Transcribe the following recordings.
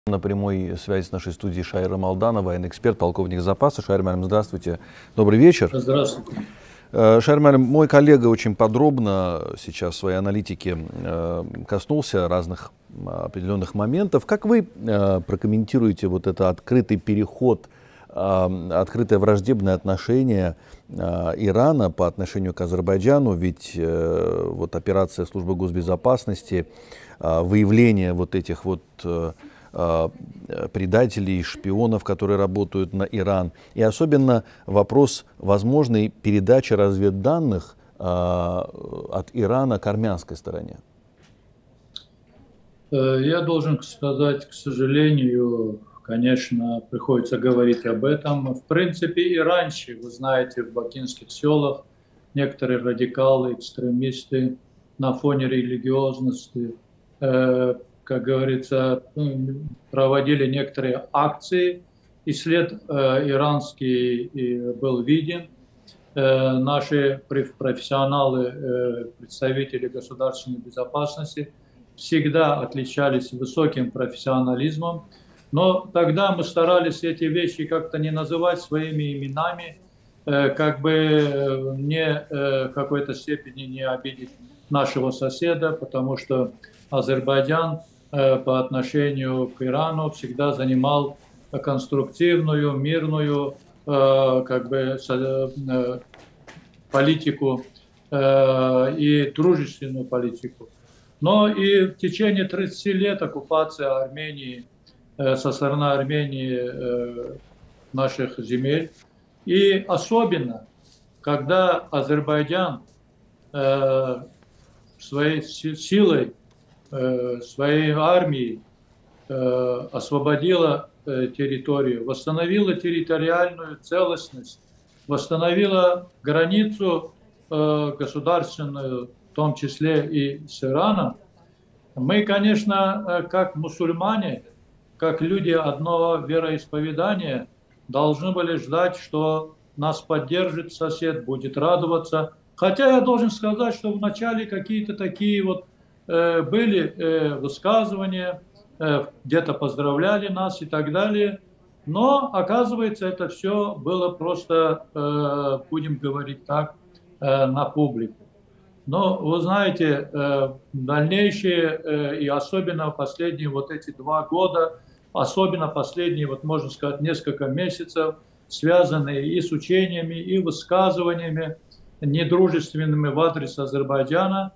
На прямой связи с нашей студией Шайра Малданова, военный эксперт, полковник запаса. Шайр Малим, здравствуйте. Добрый вечер. Здравствуйте. Шайр Малим, мой коллега очень подробно сейчас в своей аналитике коснулся разных определенных моментов. Как вы прокомментируете вот это открытый переход, открытое враждебное отношение Ирана по отношению к Азербайджану? Ведь вот операция службы госбезопасности, выявление вот этих вот предателей, шпионов, которые работают на Иран. И особенно вопрос возможной передачи разведданных от Ирана к армянской стороне. Я должен сказать, к сожалению, конечно, приходится говорить об этом. В принципе, и раньше, вы знаете, в бакинских селах некоторые радикалы, экстремисты на фоне религиозности, как говорится, проводили некоторые акции, и след иранский был виден. Наши профессионалы, представители государственной безопасности всегда отличались высоким профессионализмом, но тогда мы старались эти вещи как-то не называть своими именами, как бы не в какой-то степени не обидеть нашего соседа, потому что Азербайджан по отношению к Ирану всегда занимал конструктивную, мирную как бы политику и дружественную политику. Но и в течение 30 лет оккупация Армении со стороны Армении наших земель, и особенно, когда Азербайджан своей силой, своей армией освободила территорию, восстановила территориальную целостность, восстановила границу государственную, в том числе и с Ираном. Мы, конечно, как мусульмане, как люди одного вероисповедания, должны были ждать, что нас поддержит сосед, будет радоваться. Хотя я должен сказать, что вначале какие-то такие вот были высказывания, где-то поздравляли нас и так далее. Но, оказывается, это все было просто, будем говорить так, на публику. Но, вы знаете, дальнейшие и особенно последние вот эти 2 года, особенно последние, вот можно сказать, несколько месяцев, связанные и с учениями, и высказываниями недружественными в адрес Азербайджана,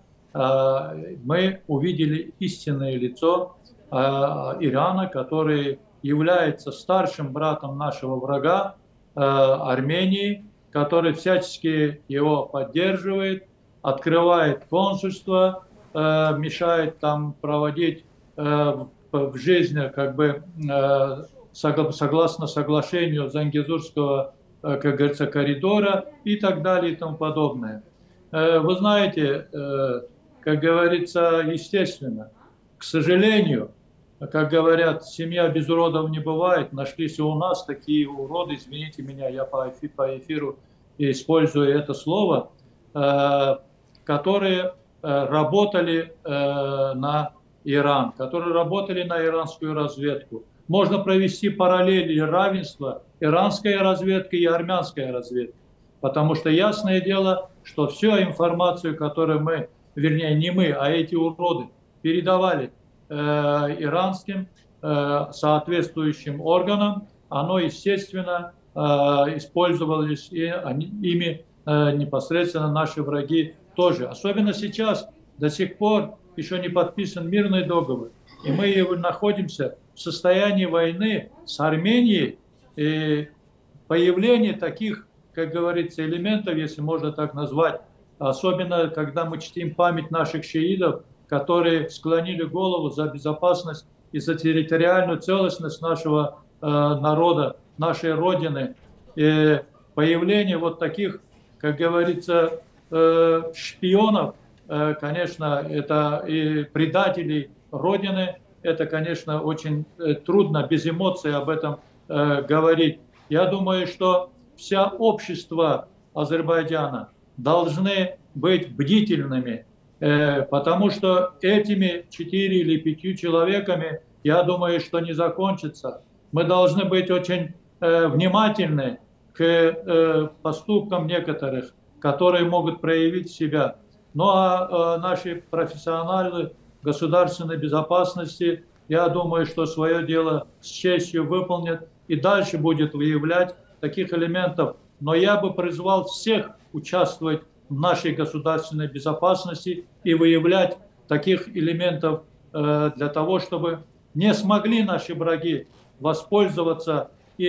мы увидели истинное лицо Ирана, который является старшим братом нашего врага Армении, который всячески его поддерживает, открывает консульство, мешает там проводить в жизни, как бы согласно соглашению Зангезурского, как говорится, коридора и так далее и тому подобное. Вы знаете, как говорится, естественно, к сожалению, как говорят, семья без уродов не бывает. Нашлись и у нас такие уроды, извините меня, я по эфиру использую это слово, которые работали на Иран, которые работали на иранскую разведку. Можно провести параллели равенства иранская разведка и армянская разведка. Потому что ясное дело, что всю информацию, которую мы, вернее не мы, а эти уроды передавали иранским соответствующим органам, оно, естественно, использовались и ими непосредственно наши враги тоже. Особенно сейчас, до сих пор еще не подписан мирный договор. И мы находимся в состоянии войны с Арменией. И появление таких, как говорится, элементов, если можно так назвать, особенно когда мы чтим память наших шиитов, которые склонили голову за безопасность и за территориальную целостность нашего народа, нашей Родины. И появление вот таких, как говорится, шпионов, конечно, это и предателей Родины, это, конечно, очень трудно без эмоций об этом говорить. Я думаю, что вся общество Азербайджана должны быть бдительными, потому что этими 4 или 5 человеками я думаю, что не закончится. Мы должны быть очень внимательны к поступкам некоторых, которые могут проявить себя. Ну а наши профессионалы государственной безопасности, я думаю, что свое дело с честью выполнят и дальше будет выявлять таких элементов. Но я бы призвал всех участвовать в нашей государственной безопасности и выявлять таких элементов для того, чтобы не смогли наши враги воспользоваться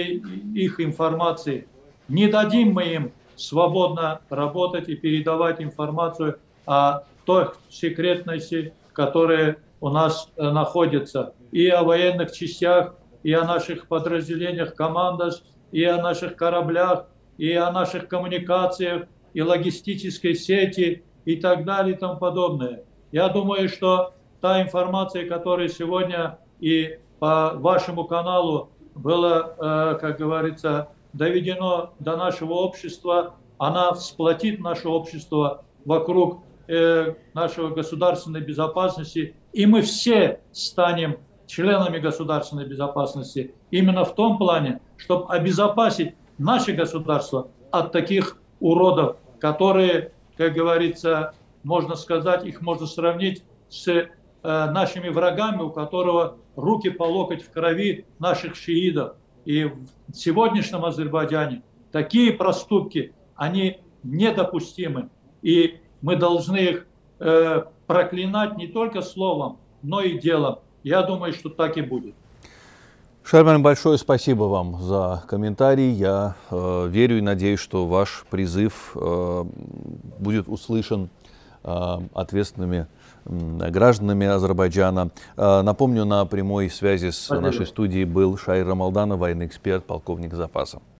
их информацией. Не дадим мы им свободно работать и передавать информацию о той секретности, которая у нас находится. И о военных частях, и о наших подразделениях командос, и о наших кораблях, и о наших коммуникациях, и логистической сети, и так далее, и тому подобное. Я думаю, что та информация, которая сегодня и по вашему каналу была, как говорится, доведено до нашего общества, она сплотит наше общество вокруг нашей государственной безопасности, и мы все станем членами государственной безопасности именно в том плане, чтобы обезопасить наше государство от таких уродов, которые, как говорится, можно сказать, их можно сравнить с нашими врагами, у которого руки по локоть в крови наших шиитов. И в сегодняшнем Азербайджане такие проступки, они недопустимы. И мы должны их проклинать не только словом, но и делом. Я думаю, что так и будет. Шарман, большое спасибо вам за комментарий. Я верю и надеюсь, что ваш призыв будет услышан ответственными гражданами Азербайджана. Напомню, на прямой связи с нашей студией был Шаир Рамалданов, военный эксперт, полковник запаса.